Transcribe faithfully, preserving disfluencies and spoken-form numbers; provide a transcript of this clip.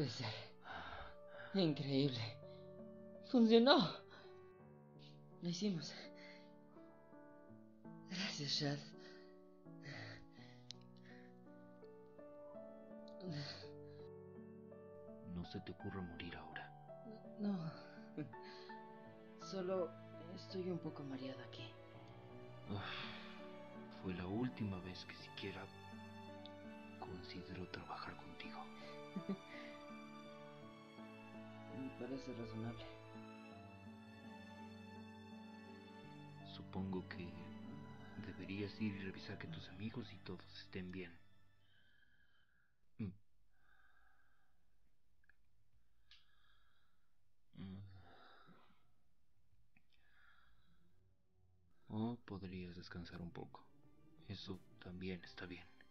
puede ser. Increíble. Funcionó. Lo hicimos. Gracias, Shad. No se te ocurra morir ahora. No. Solo estoy un poco mareado aquí. Uf, fue la última vez que siquiera considero trabajar contigo. Me parece razonable. Supongo que deberías ir y revisar que tus amigos y todos estén bien. Mm. Mm. O podrías descansar un poco. Eso también está bien.